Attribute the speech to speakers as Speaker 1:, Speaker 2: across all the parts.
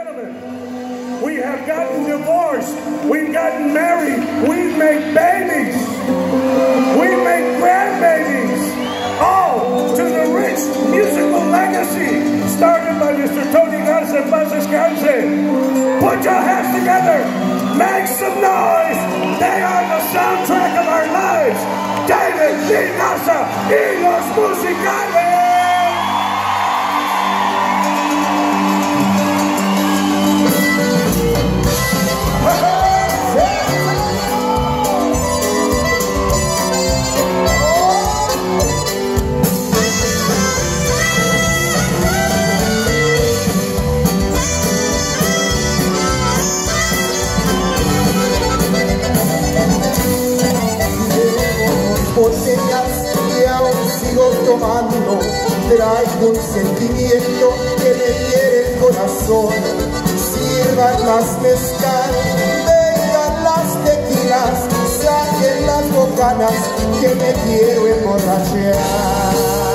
Speaker 1: gentlemen, we have gotten divorced, we've gotten married, we make babies, we make grandbabies, all to the rich musical legacy started by Mr. Tony Garza. Put your hands together, make some noise. They are the soundtrack of our lives. DLG y Los Musicales.
Speaker 2: Y aún sigo tomando, traigo un sentimiento que me hiere el corazón. Sirvan más mezcal, vengan las tequilas, saquen las bocanas que me quiero emborrachar.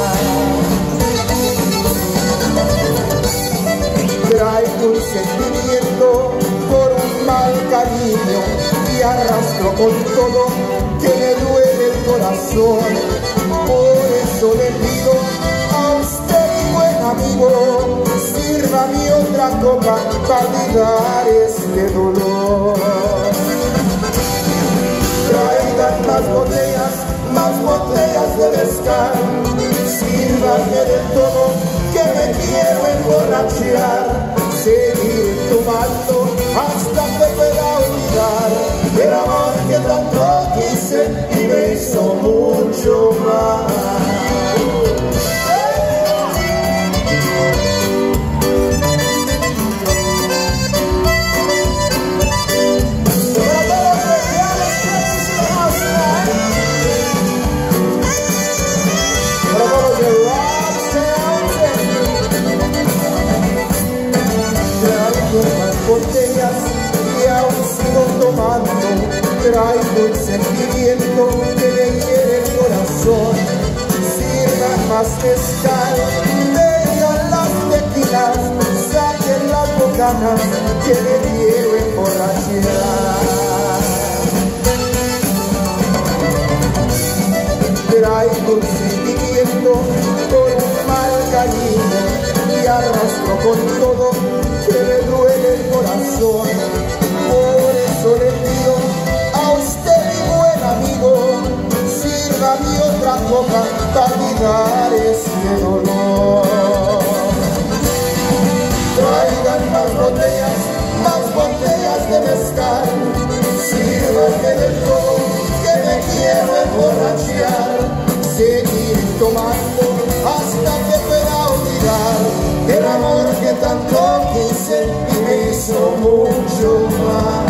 Speaker 2: Traigo un sentimiento por un mal cariño y arrastro con todo que me duele el corazón. Por eso le pido a usted, mi buen amigo, sírvame otra copa para olvidar este dolor. Traigan más botellas de mezcal, sírvanme de todo que me quiero emborrachar. Seguir tomando hasta que pueda olvidar el amor que tanto quise y me hizo mucho mal. Botellas y aún sigo tomando, traigo un sentimiento que me hiere el corazón. Sirvan más mezcal, vengan las tequilas, saquen las bocanas que me quiero emborrachar. Traigo un sentimiento por un mal cariño y arrastro con todo que me duele el corazón. Por eso le pido a usted, mi buen amigo, sírvame otra copa para olvidar este dolor. Traigan más botellas de mezcal, sírvanme de todo que me quiero emborrachar. Seguir tomando hasta que pueda olvidar el amor que tanto quise y me hizo mucho mal.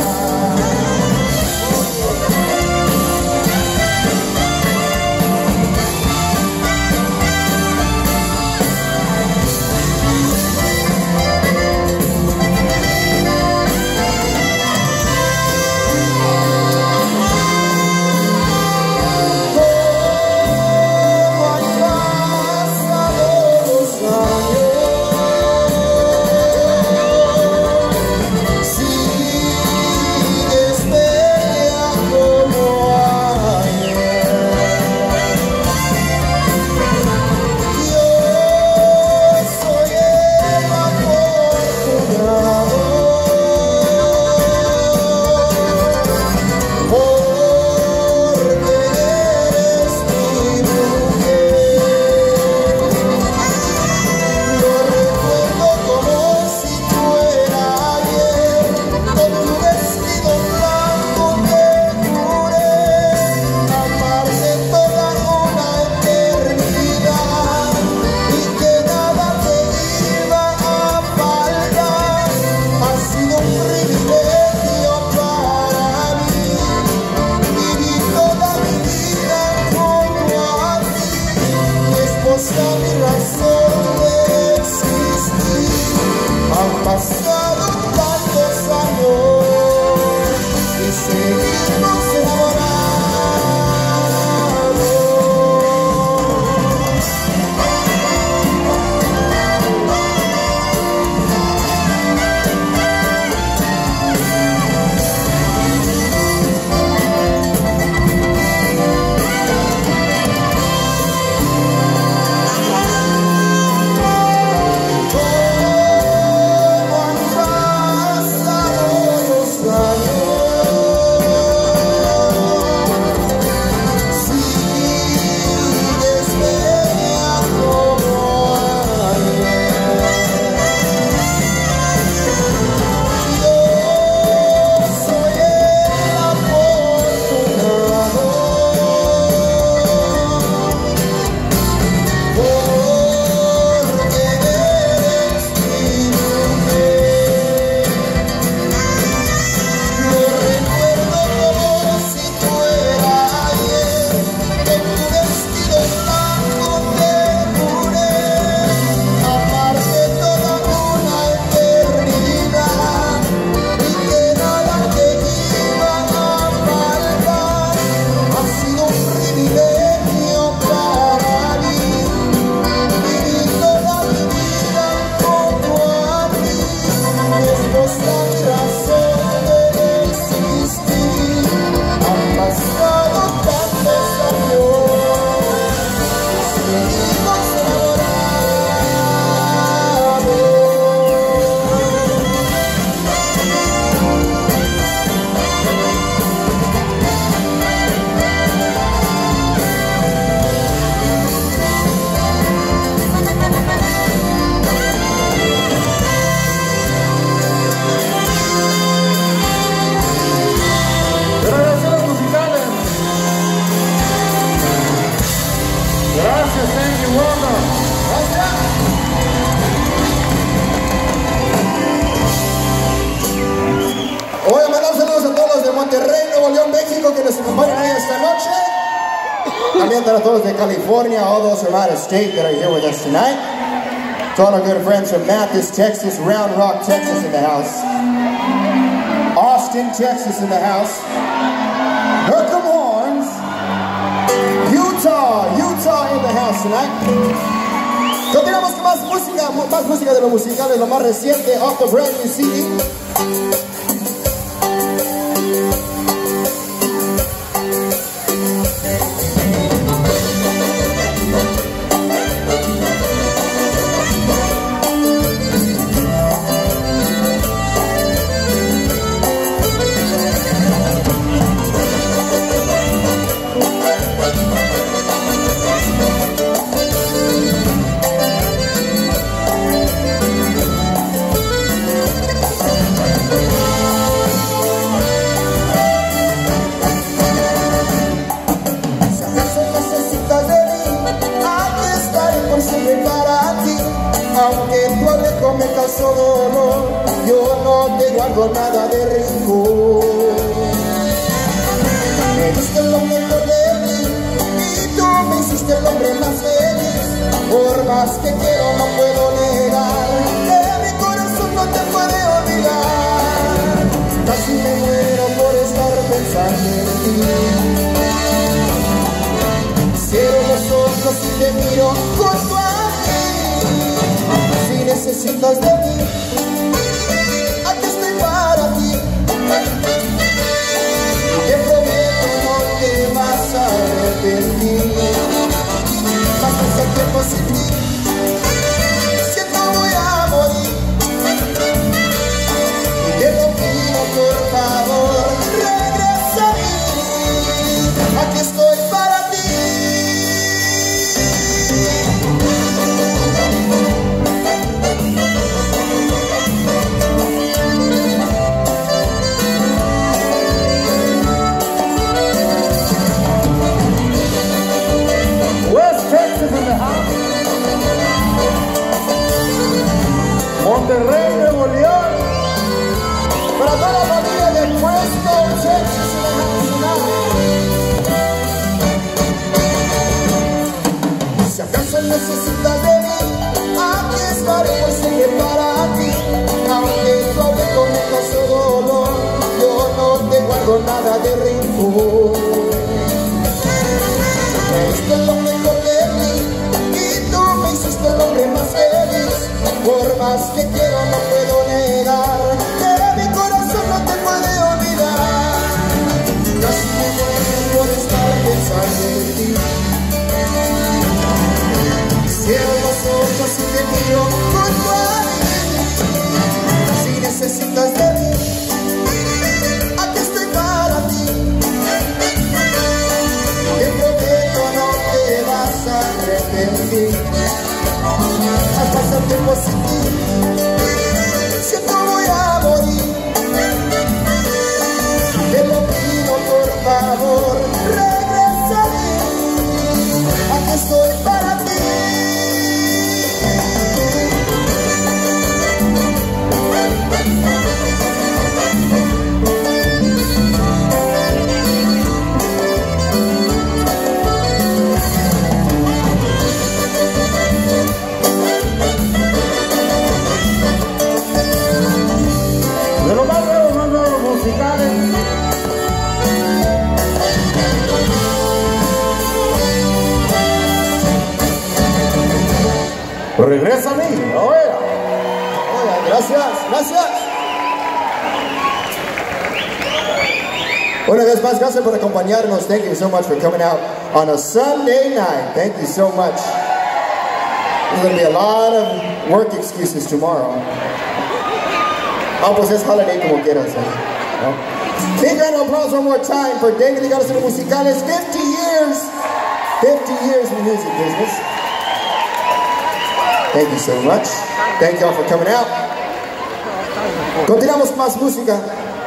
Speaker 2: presentar a todos de California, all those from out of state that are here with us tonight. To all our good friends from Mathis, Texas, Round Rock, Texas in the house. Austin, Texas in the house. Hook'em Horns. Utah in the house tonight. Continuamos con más música de los musicales, lo más reciente, off the brand new CD. Aunque tú le cometas solo, yo no te guardo nada de rencor. Me diste lo mejor de mí y tú me hiciste el hombre más feliz. Por más que quiero no puedo negar que mi corazón no te puede olvidar. Casi me muero por estar pensando en ti. Cierro los ojos y te miro junto a necesitas de mí, aquí estoy para ti. Te prometo no te vas a arrepentir. Pasas el tiempo sin ti, siento voy a morir. Y te lo pido por favor, regresa a mí. Aquí estoy para ti.
Speaker 1: Monterrey, Nuevo León,
Speaker 2: para toda la familia de Fresno, Texas, si acaso necesitas de mí, aquí estaré por siempre para ti. Aunque tú hables conmigo solo, yo no te guardo nada de rencor. Me diste lo mejor de mí y tú me hiciste el hombre más feliz. Por más que quiero no puedo negar que mi corazón no te puede olvidar. Casi me muero por estar pensando en ti. Cierro los ojos y te miro junto a mí. Si necesitas de mí, aquí estoy para ti. Te prometo no te vas a arrepentir. Al pasar tiempo sin ti, siento voy a morir. Te lo pido por favor, regresa a mí. Aquí estoy para ti.
Speaker 1: Regresa a mí, oiga.
Speaker 2: Gracias. Una vez más, gracias por acompañarnos. Thank you so much for coming out on a Sunday night. Thank you so much. There's going to be a lot of work excuses tomorrow. Pues es holiday como quieras. Big round of applause one more time for DLG y Los Musicales. 50 years in the music business. Thank you so much. Thank you all for coming out. Continuamos con más música.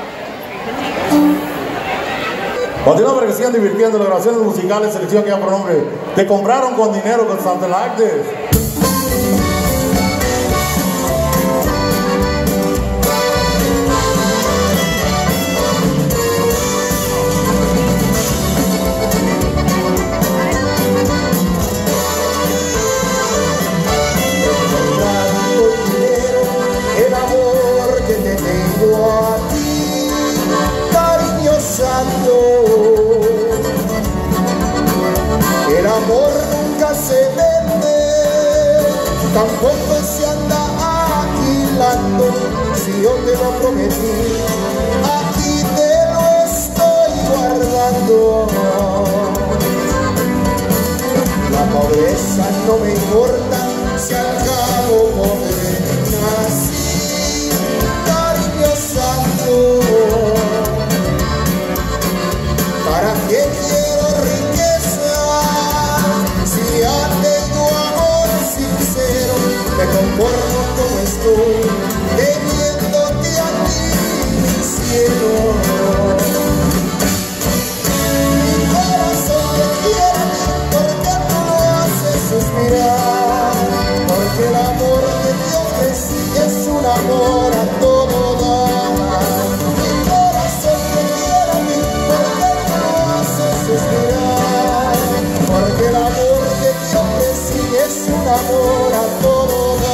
Speaker 1: Continuamos para que sigan divirtiendo. Las grabaciones musicales, selección que ya por nombre Te Compraron con Dinero, con something like this.
Speaker 2: el amor que te tengo a ti, cariño santo. El amor nunca se vende, tampoco se anda alquilando. Si yo te lo prometí, aquí te lo estoy guardando. La pobreza no me importa, si al cabo pobre nací, cariño santo. ¿Para qué quiero riqueza si ya tengo amor sincero? Me conformo como estoy, teniéndote a ti, mi cielo. Mi corazón te quiere porque tú lo haces suspirar, porque el amor que te ofrecí es un amor a todo dar. Mi corazón te quiere porque tú lo haces suspirar, porque el amor que te ofrecí es un amor a todo dar.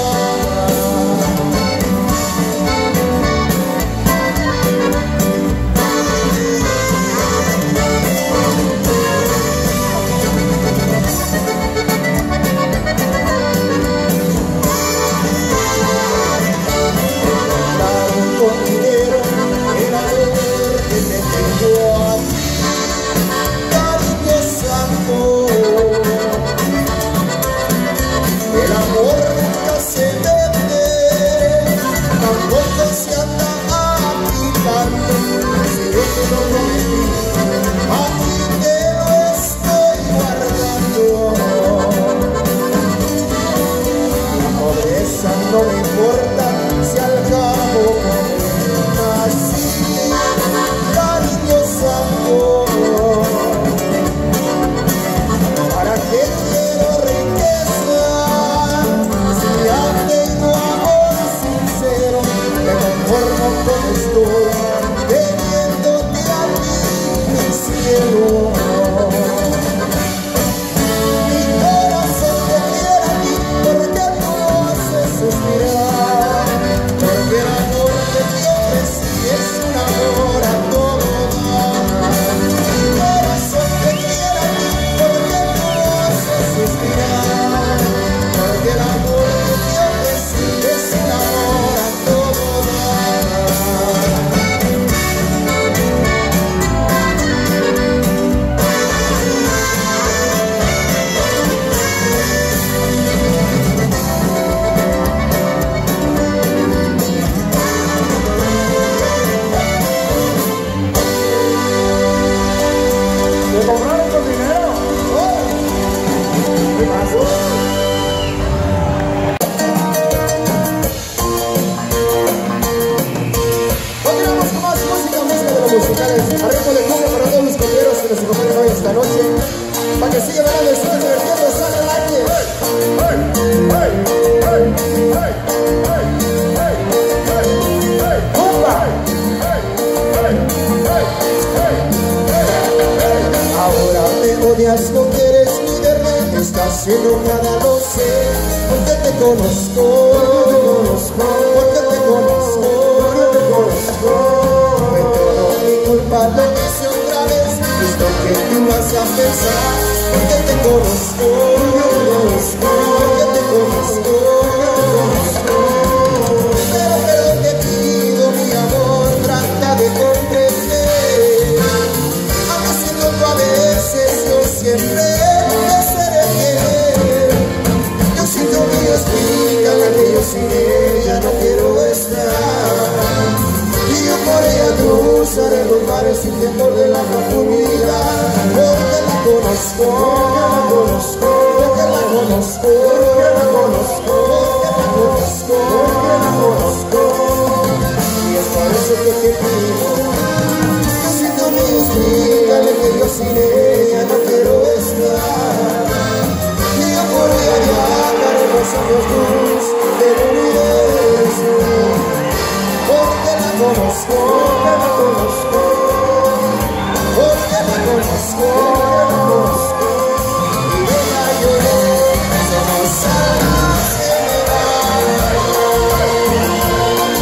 Speaker 2: Con dinero, el amor que te tengo a ti, cariño santo. El amor nunca se vende, tampoco se anda aplicando. Si yo te lo prometí, aquí te lo estoy guardando. La pobreza no me importa, si al cabo así, cariño santo. ¿Para qué quiero riqueza si ya tengo amor sincero? Me conformo como estoy, teniéndote a ti, mi cielo. Mi corazón te quiere a ti porque tú lo haces suspirar, porque el amor que te ofrecí es un amor a todo dar. Mi corazón te quiere a ti porque tú lo haces suspirar, porque el amor que te ofrecí es un amor a todo dar.
Speaker 1: ¿Me compraron con dinero? ¿Qué pasó?
Speaker 2: Continuamos con más música de los musicales. Arreglo de cumbia para todos los compañeros que nos acompañan hoy esta noche, para que sigan bailando y sigan divirtiendo. ¡Sale al aire! ¡Cumba! Ahora me odias, no quieres ni verme, estás enojada, lo sé, porque te conozco, porque te conozco. Fue todo mi culpa, lo hice otra vez, esto que tú vas a pensar, porque te conozco, porque te conozco. Pero te pido, mi amor, trata de comprender. Aunque siento tú a veces, yo siempre te seré fiel. Yo siento que Dios explícale que yo sin ella no quiero estar. Y yo por ella cruzaré los mares sin temor de la profundidad. Porque la conozco, porque la conozco, porque la conozco, porque la conozco. Y es por eso que te pido. Yo siento que Dios explícale que yo sin ella no quiero estar. Y yo por ella viajaré los años luz del universo. Porque la conozco, porque la conozco, y ella lloró, se nos salva, se me va.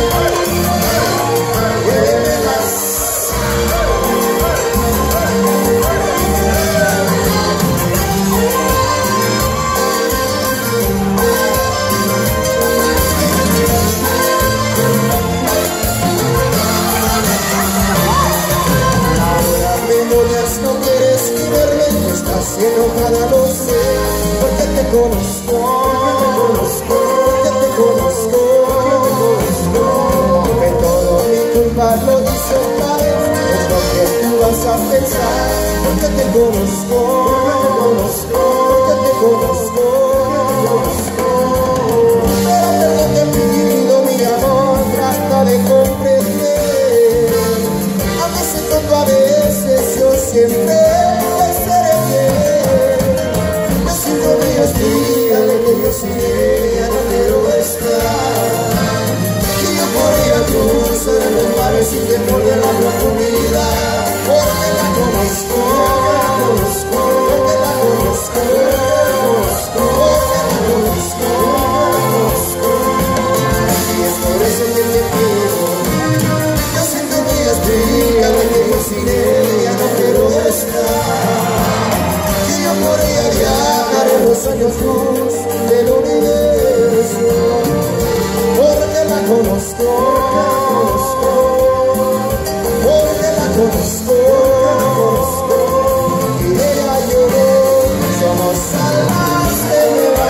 Speaker 2: ya lo hizo otra vez. Es lo que tú vas a pensar, porque te conozco, porque te conozco. Pero te pido, mi amor, trata de comprender. Aunque sé tonto a veces, yo siempre seré fiel. Yo siento días, dígale que yo sin ella no quiero estar. Y yo podría cruzar los mares sin temor de la profundidad. Porque la conozco, porque la conozco, porque la conozco. Y es por eso que te pido, yo siento días, dígale que yo sin ella no quiero estar. Y yo podría viajar en los años luz del universo. Porque la conozco, porque la conozco, y ella y yo somos almas de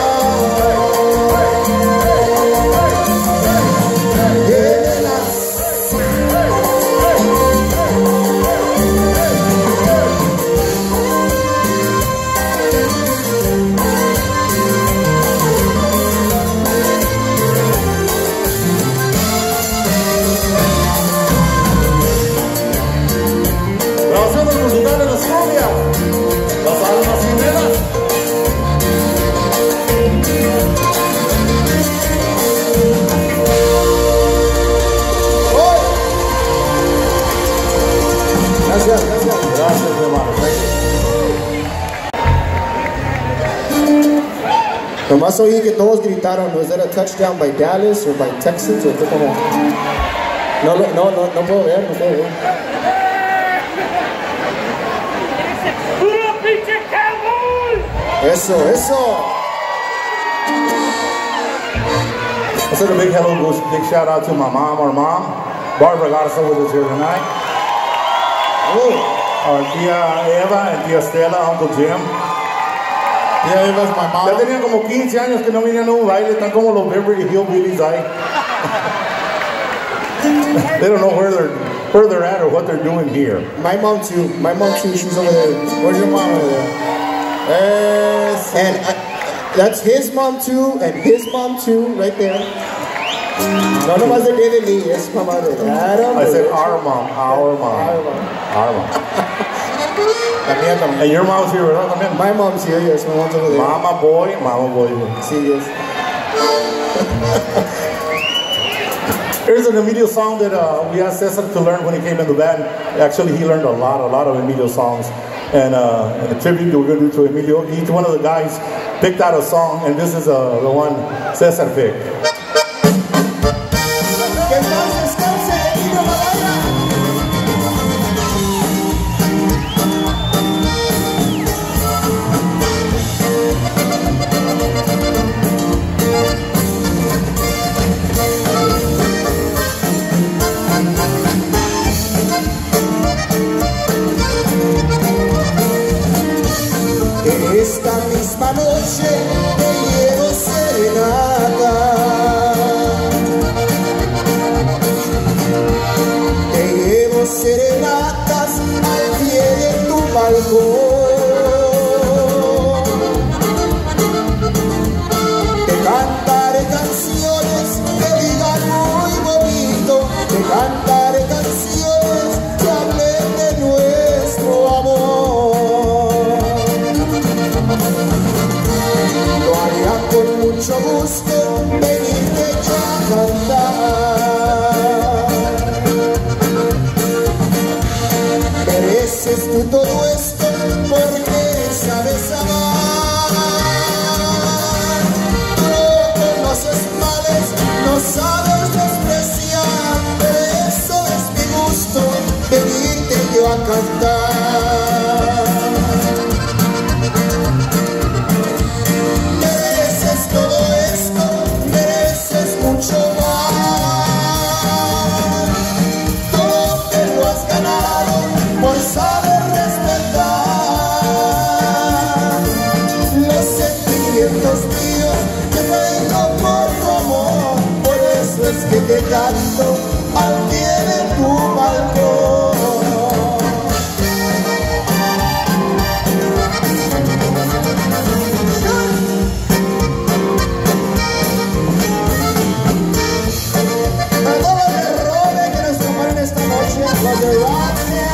Speaker 2: nomás oí que todos gritaron, ¿was that a touchdown by Dallas or by Texans? ¿O fue como? No puedo ver, no puedo ver.
Speaker 1: ¡Puro pinche Cowboy!
Speaker 2: Eso, eso.
Speaker 3: I said a big hello, big shout out to my mom, our mom. Barbara Garza with us here tonight. Our tía Eva and tía Stella, Uncle Jim.
Speaker 2: Yeah, it was my mom.
Speaker 3: Ya tenían como 15 años que no venían a un baile, están como los Beverly Hillbillies ahí. They don't know where they're at or what they're doing here.
Speaker 2: My mom too, she's over there. Where's your mom over there? And that's his mom too, and his mom too, right there. No nomás de mí, es mamá de Adam.
Speaker 3: I said our mom.
Speaker 2: La mía también.
Speaker 3: And your mom's here, ¿verdad? También.
Speaker 2: My mom's here, yes, my mom's over there.
Speaker 3: Mama boy.
Speaker 2: Sí, yes.
Speaker 3: Here's an Emilio song that we asked Cezar to learn when he came in the band. Actually, he learned a lot of Emilio songs. And a tribute that we're going to do to Emilio. Each one of the guys picked out a song, and this is the one Cezar picked.
Speaker 2: Esta misma noche te llevo serenata, te llevo serenatas al pie de tu balcón, te cantaré canciones que digan muy bonito, te cantaré canciones que hablen de nuestro amor. Lo haría con mucho gusto venirte yo a cantar. Mereces tú todo esto porque sabes amar. Tú no conoces males, no sabes despreciar. Por eso es mi gusto venirte yo a cantar. Todo esto, mereces mucho más. Todo te lo has ganado por saber respetar los sentimientos míos que tengo por tu amor. Por eso es que te canto al pie de tu balcón. A todos los errores que nos tomaron esta noche, los de Roxanne.